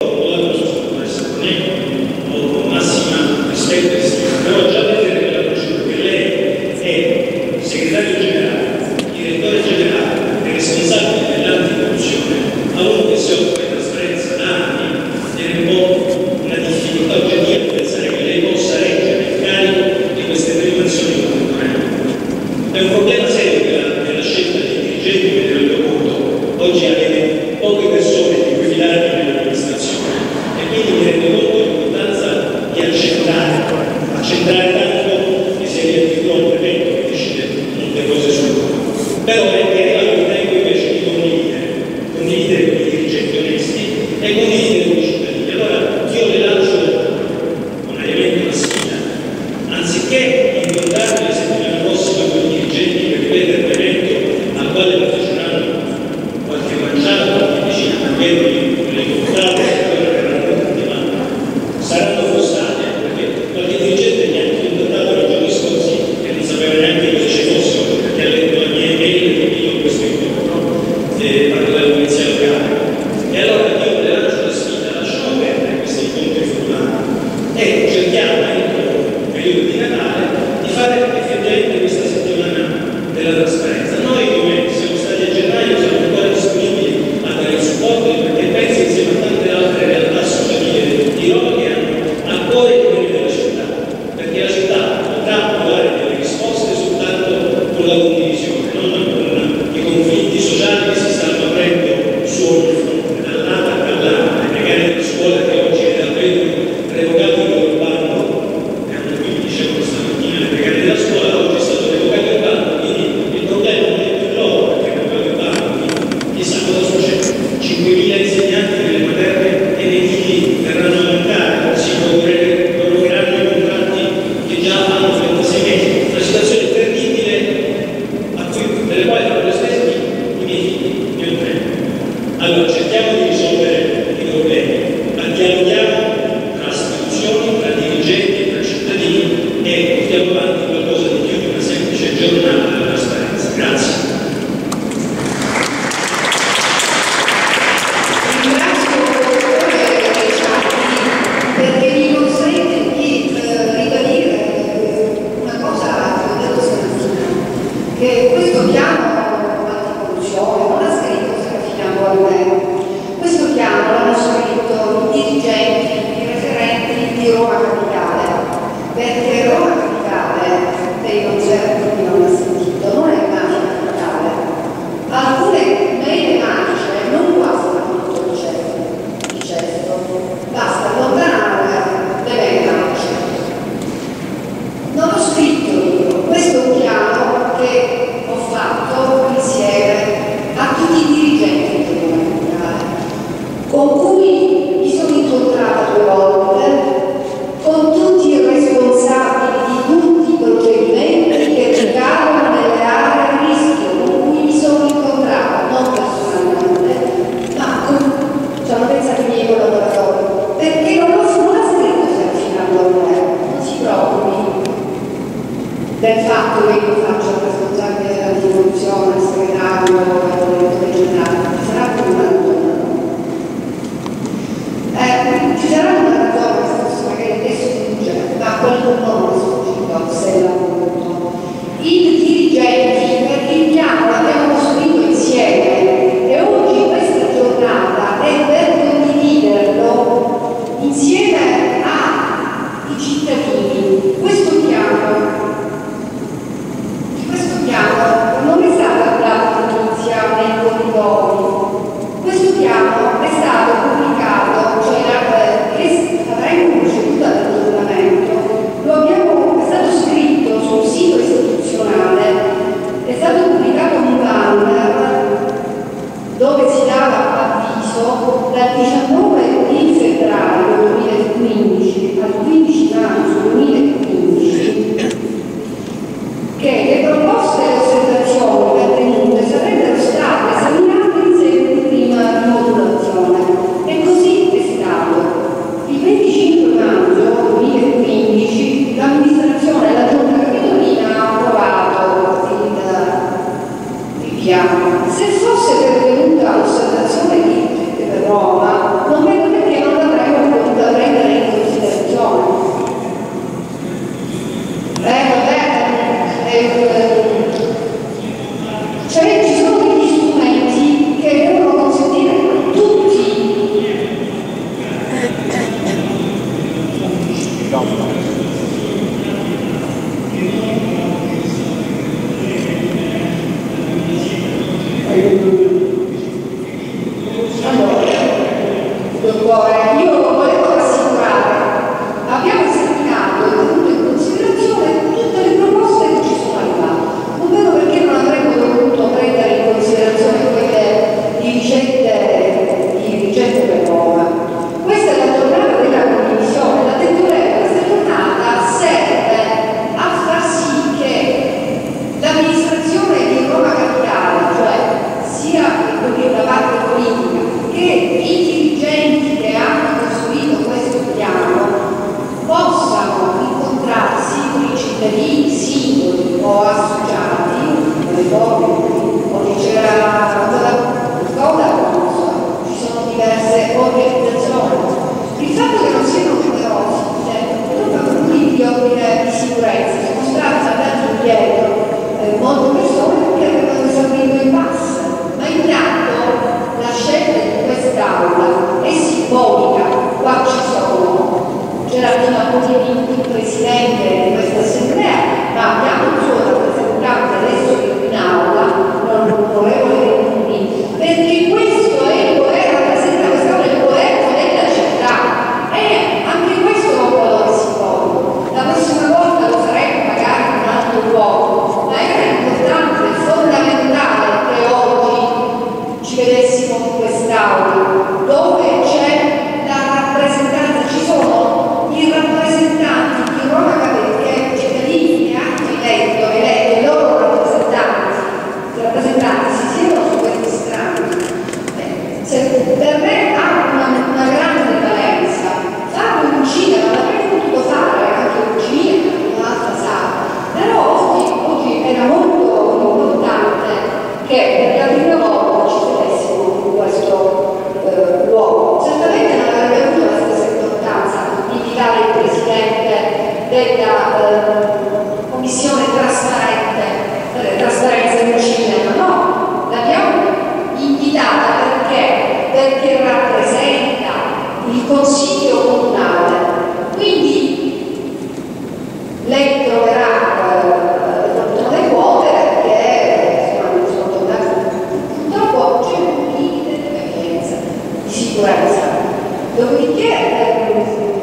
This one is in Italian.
Con massima rispetto e stima, però già vedere che la procedura che lei è segretario generale, direttore generale e responsabile dell'anticorruzione, a uno che si occupa di trasparenza da anni, tiene un po' una difficoltà oggettiva di pensare che lei possa reggere il carico di queste prevenzioni contemporanee. È un problema serio della scelta dei dirigenti che nel mio conto oggi avete poche persone di cui fidarvi nell'amministrazione, e quindi mi rendo conto dell'importanza di accentrare tanto che sia addirittura un prefetto che decide molte cose sul mondo. Però è arrivato il tempo invece di condividere con i dirigenti onesti e condividere con i cittadini. Allora io le lancio onestamente una sfida: anziché incontrarmi la settimana prossima con i dirigenti per ripetere l'evento al quale parteciperanno qualche manciata, qualche decina, magari le contate saranno frustrati, perché qualche dirigente mi ha contattato nei giorni scorsi e non sapeva neanche cosa ci fosse, perché ha letto la mia email e io questo incontro parlo della polizia locale. E allora io le lancio la sfida: lasciamo perdere questi incontri formali e cerchiamo entro il periodo di Natale di fare effettivamente questa settimana della trasparenza. Noi, come siamo stati a gennaio, siamo ancora disponibili a dare il supporto, perché penso insieme a tante altre realtà associative di Roma che hanno a cuore i problemi della città, perché la città potrà trovare delle risposte soltanto con la condivisione, non con i conflitti sociali che si stanno aprendo su ogni fronte, dall'alta all'altra. Le precari della scuola che oggi è davvero revocato il loro bando, hanno quindi, dicevo stamattina, le precari della scuola, oggi è stato revocato il bando, quindi il problema non è più loro perché è revocato il bando, quindi chissà cosa succede. 5.000 insegnanti delle materne e nei figli verranno a mancare, si prorogheranno i contratti che già hanno 36 mesi. Una situazione terribile delle quali fanno lo stesso i miei figli, io non. Allora cerchiamo di risolvere i problemi, ma dialoghiamo tra istituzioni, tra dirigenti e tra cittadini e portiamo avanti qualcosa di più di una semplice giornata della trasparenza. Grazie. Perché mi consente di ribadire una cosa che ho detto stamattina, che questo piano anticorruzione non l'ha scritto Serafina Bollè, questo piano l'hanno scritto i dirigenti, i referenti di Roma Capitale, perché Roma Capitale, lei non certo chi non l'ha sentito, non è mafia capitale. Alcune mele magiche non bastano tutto il gesto, basta allontanare le mele magiche. Non ho scritto io, questo è un piano che ho fatto insieme a tutti i dirigenti di Roma Capitale, con cui mi sono incontrata 2 volte, con tutti i responsabili di tutti i procedimenti che ricadono nelle aree a rischio, con cui mi sono incontrata, non personalmente, ma sono pensati i miei collaboratori, perché non ha scritto Serafina Bollè, non si preoccupi del fatto che io faccio il responsabile dell'anticorruzione, il segretario, il direttore generale, ci sarà più una ragione. Ci sarà una ragione che forse magari adesso sfugge, ma qualcuno non è sfuggito, se l'ha voluto. I dirigenti, perché il piano l'abbiamo costruito insieme e oggi questa giornata è per condividerlo insieme ai cittadini. Questo piano non è stato dato all'inizio nei corridoi, questo piano è stato pubblicato, cioè avremo proceduta dell'aggiornamento, è stato scritto sul sito istituzionale, è stato pubblicato un banner dove si dava avviso dal 19 di febbraio 2015 al 15 maggio 2015 che le proposte e le osservazioni pervenute sarebbero state esaminate in sede di prima rimodulazione, e così è stato. Il 25 maggio 2015 l'amministrazione e la Giunta Capitolina ha approvato il piano. Se fosse pervenuta l'osservazione di Roma, non vedo perché non cuore. Io volevo rassicurare, abbiamo esaminato e tenuto in considerazione tutte le proposte che ci sono arrivate. Non vedo perché non avremmo dovuto prendere in considerazione quelle dirigente per Roma. Questa è la giornata della condivisione. Questa giornata serve a far sì che l'amministrazione di Roma Capitale, cioè sia la parte politica che i dirigenti che hanno costruito questo piano, possano incontrarsi con i cittadini singoli o associati. Oggi c'era ci sono diverse organizzazioni. Il fatto che non siano numerosi per motivi di ordine di sicurezza sono state andate indietro molte persone che avevano esaurito il pass, ma intanto la scelta di quest'aula è simbolica. Qua c'era prima il presidente di questa assemblea, ma abbiamo il suo rappresentante adesso in aula, l'onorevole Venturini, perché questo è il governo, rappresenta quest'aula il governo della città, e anche questo è un valore simbolico. La prossima volta lo faremo magari in un altro luogo, ma era importante, fondamentale che oggi ci vedessimo in quest'aula, dove c'è la rappresentanza, ci sono i rappresentanti di Roma Capitale, cittadini che hanno eletto i loro rappresentanti si siedono su questi strani. Per me ha una grande valenza. Farlo in cinema, l'avrei potuto fare anche in cinema, in un'altra sala, però oggi era molto importante che per la prima volta ci vedessimo in questo luogo. Certamente non avrebbe avuto la stessa importanza invitare il presidente della commissione trasparenza del cinema, no, l'abbiamo invitata perché rappresenta il consiglio comunale, quindi lei troverà le quote perché sono tornate. Purtroppo c'è un limite di emergenza, di sicurezza, dopodiché